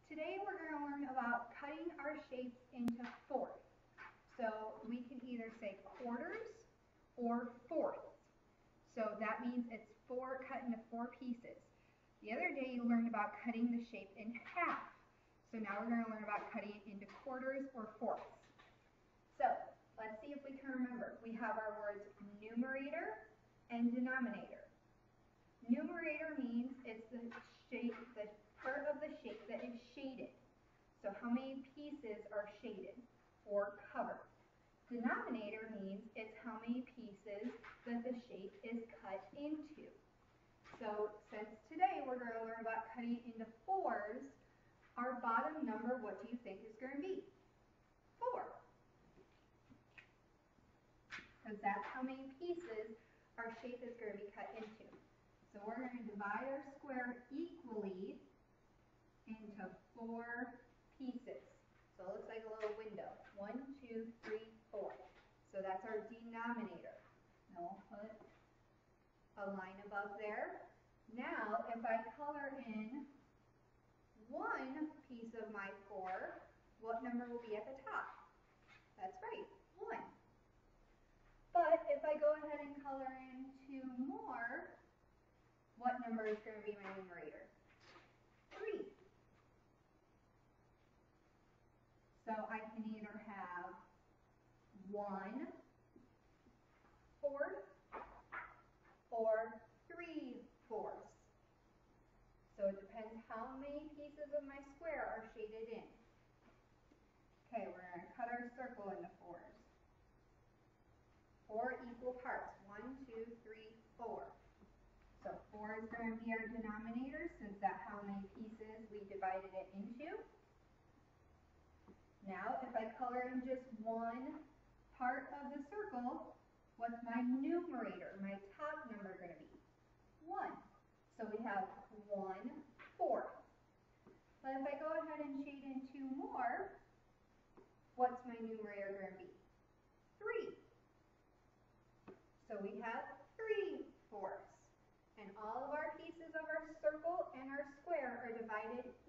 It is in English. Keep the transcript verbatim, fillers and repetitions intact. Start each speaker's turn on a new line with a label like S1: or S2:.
S1: Today we're going to learn about cutting our shapes into fourths. So we can either say quarters or fourths. So that means it's four cut into four pieces. The other day you learned about cutting the shape in half. So now we're going to learn about cutting it into quarters or fourths. So let's see if we can remember. We have our words numerator and denominator. Numerator means it's the shape, the part of the shape that is shaded. So how many pieces are shaded or covered? Denominator means it's how many pieces that the shape is cut into. So since today we're going to learn about cutting into fours, our bottom number, what do you think is going to be? Four. Because that's how many pieces our shape is going to be cut into. So we're going to divide our square equally into four pieces. So it looks like a little window. One, two, three, four. So that's our denominator. Now we'll put a line above there. Now if I color in one piece of my four, what number will be at the top? That's right, one. But if I go ahead and color in two more, what number is going to be my numerator? Three. So I can either have one fourth or three fourths. So it depends how many pieces of my square are shaded in. Okay, we're going to cut our circle into fours. Four equal parts. One, two, three, four. So four is going to be our denominator since that's how many pieces we divided it into. Now, if I color in just one part of the circle, what's my numerator, my top number going to be? one. So we have one fourth. But if I go ahead and shade in two more, what's my numerator going to be? three. So we have three fourths. And all of our pieces of our circle and our square are divided